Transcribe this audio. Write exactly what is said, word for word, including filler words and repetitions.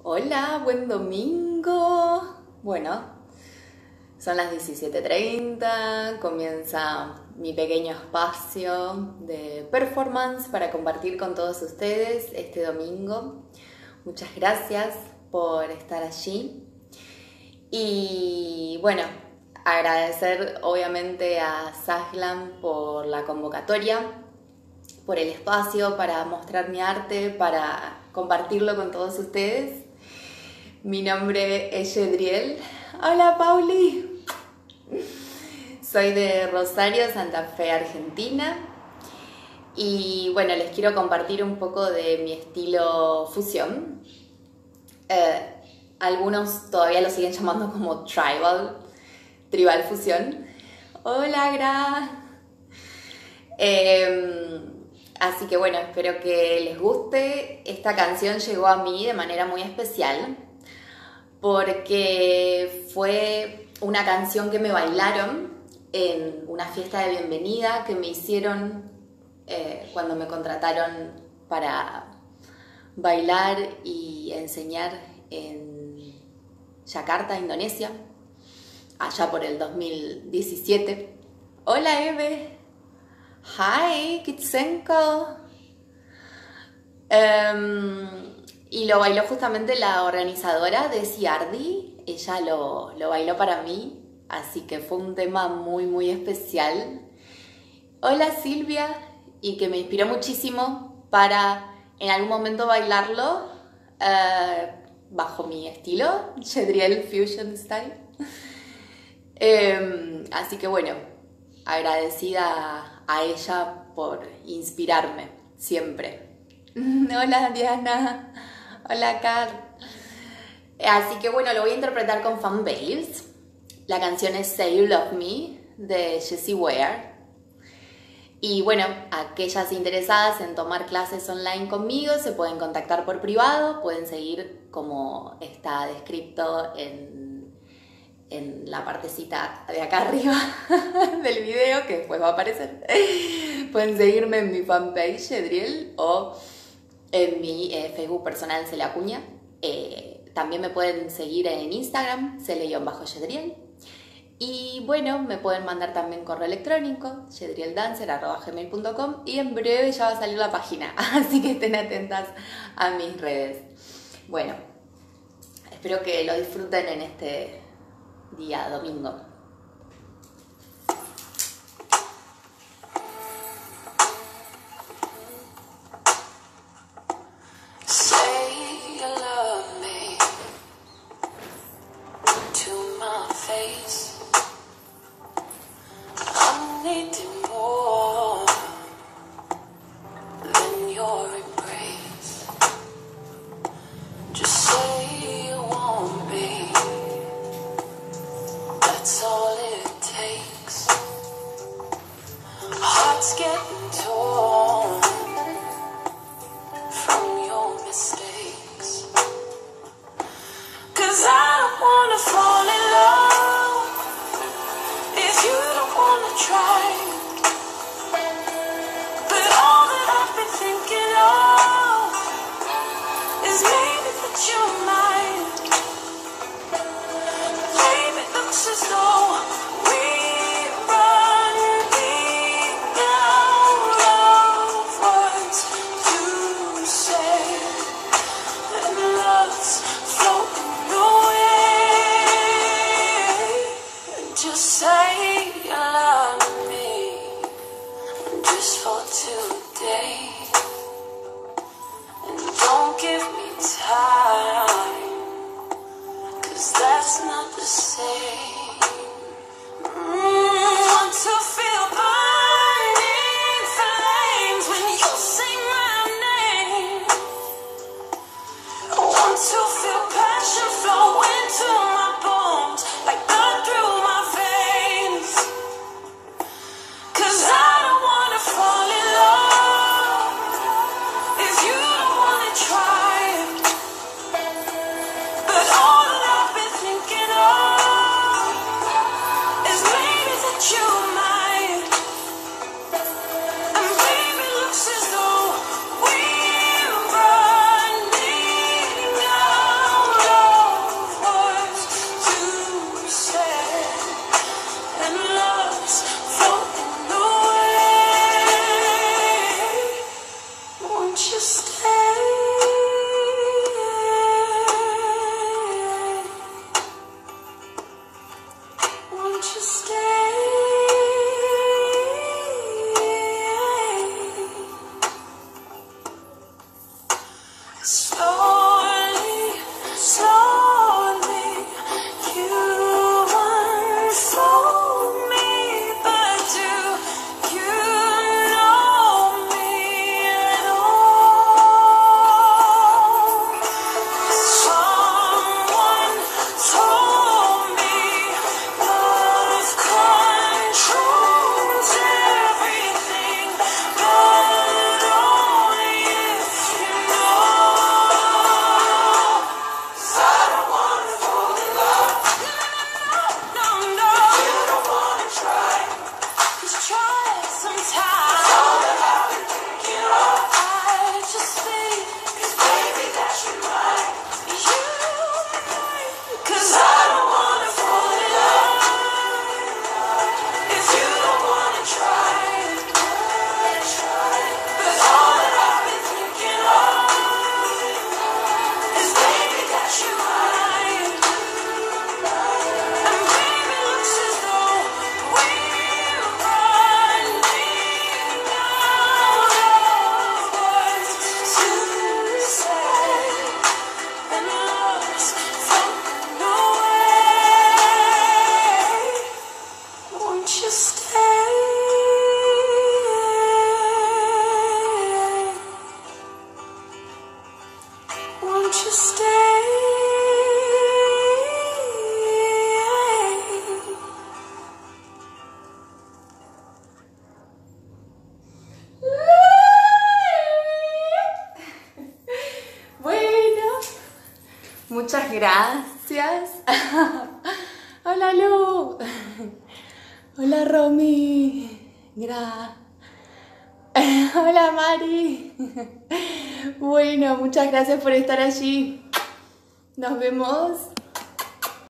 Hola, buen domingo. Bueno, son las diecisiete treinta, comienza mi pequeño espacio de performance para compartir con todos ustedes este domingo. Muchas gracias por estar allí. Y bueno, agradecer obviamente a Sahlan por la convocatoria, por el espacio para mostrar mi arte, para compartirlo con todos ustedes. Mi nombre es Yedriel. Hola, Pauli. Soy de Rosario, Santa Fe, Argentina. Y bueno, les quiero compartir un poco de mi estilo fusión. Eh, algunos todavía lo siguen llamando como tribal, tribal fusión. Hola, Gra. Eh, así que bueno, espero que les guste. Esta canción llegó a mí de manera muy especial, porque fue una canción que me bailaron en una fiesta de bienvenida que me hicieron eh, cuando me contrataron para bailar y enseñar en Yakarta, Indonesia, allá por el dos mil diecisiete. Hola, Eve. Hi, Kitsenko. Um, Y lo bailó justamente la organizadora de Ciardi. Ella lo, lo bailó para mí, así que fue un tema muy muy especial. Hola, Silvia, y que me inspiró muchísimo para en algún momento bailarlo uh, bajo mi estilo, Yedriel Fusion Style. Eh, así que bueno, agradecida a ella por inspirarme siempre. Hola, Diana. Hola, Kat. Así que bueno, lo voy a interpretar con Fan Bales. La canción es Say You Love Me de Jessie Ware. Y bueno, aquellas interesadas en tomar clases online conmigo se pueden contactar por privado, pueden seguir como está descrito en, en la partecita de acá arriba del video, que después va a aparecer. Pueden seguirme en mi fanpage, Yedriel, o en mi eh, Facebook personal, Cele Acuña. Eh, también me pueden seguir en Instagram, Cele-Yedriel. Y bueno, me pueden mandar también correo electrónico, yedrieldancer arroba gmail punto com, y en breve ya va a salir la página, así que estén atentas a mis redes. Bueno, espero que lo disfruten en este día domingo. That's all. you stay? Bueno, muchas gracias. Hola Lu. Hola Romy. Gra. Hola Mari. Bueno, muchas gracias por estar allí. Nos vemos